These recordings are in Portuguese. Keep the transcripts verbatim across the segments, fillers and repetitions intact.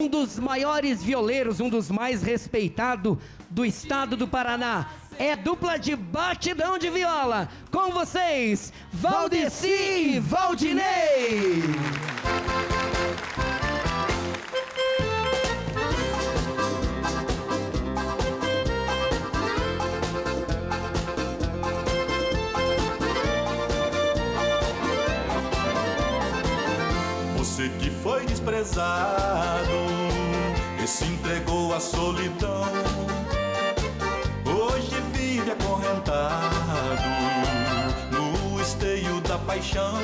Um dos maiores violeiros, um dos mais respeitados do estado do Paraná. É dupla de batidão de viola. Com vocês, Valdeci e Valdinei. Você que foi desprezado e se entregou à solidão, hoje vive acorrentado no esteio da paixão.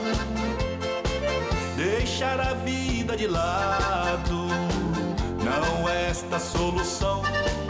Deixar a vida de lado não é esta solução.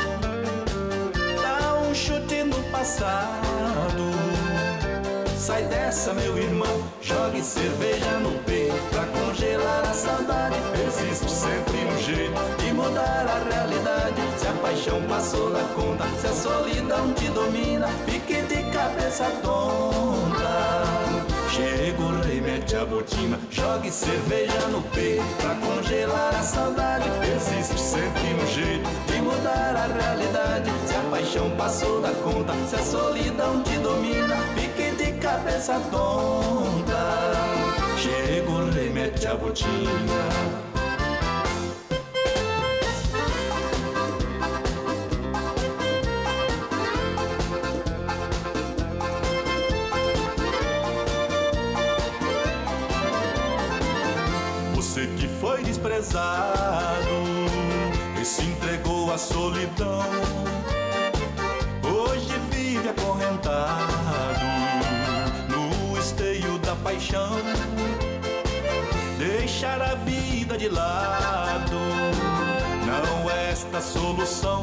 Dá um chute no passado, sai dessa, meu irmão, jogue cerveja no peito pra congelar a saudade. Existe sempre um jeito de mudar a realidade. Se a paixão passou da conta, se a solidão te domina, fique de cabeça tonta. Chega o rei, mete a botina, jogue cerveja no peito pra congelar a saudade. Existe sempre um jeito de mudar a realidade. Se a paixão passou da conta, se a solidão te domina, fique de cabeça tonta. Chega o rei, mete a botina. Você que foi desprezado e se entregou à solidão, hoje vive acorrentado no esteio da paixão. Deixar a vida de lado não é esta solução.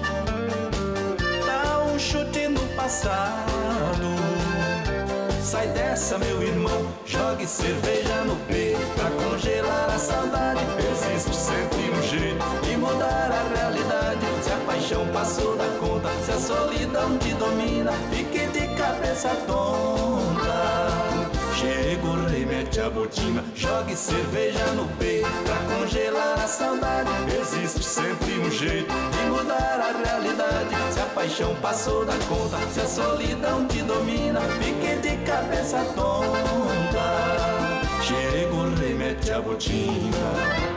Dá um chute no passado, sai dessa, meu irmão, jogue cerveja no peito pra congelar a saudade. Existe sempre um jeito de mudar a realidade. Se a paixão passou da conta, se a solidão te domina, fique de cabeça tonta. Chega o rei, mete a botina, jogue cerveja no peito pra congelar a saudade. Existe sempre um jeito de mudar a realidade. Se a paixão passou da conta, se a solidão te domina, fique de cabeça tonta. Chega o rei, mete a botina.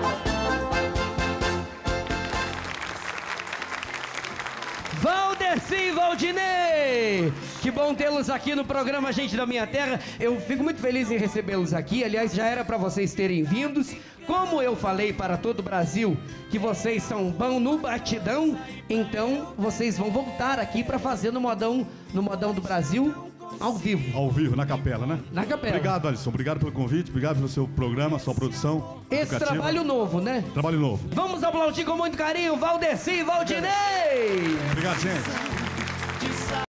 Valdeci e Valdinei! Que bom tê-los aqui no programa Gente da Minha Terra. Eu fico muito feliz em recebê-los aqui. Aliás, já era para vocês terem vindos. Como eu falei para todo o Brasil que vocês são bons no batidão, então vocês vão voltar aqui para fazer no modão, no modão do Brasil ao vivo. Ao vivo, na capela, né? Na capela. Obrigado, Alisson. Obrigado pelo convite, obrigado pelo seu programa, sua produção. Esse educativa. trabalho novo, né? Trabalho novo. Vamos aplaudir com muito carinho Valdeci e Valdinei! Obrigado, gente.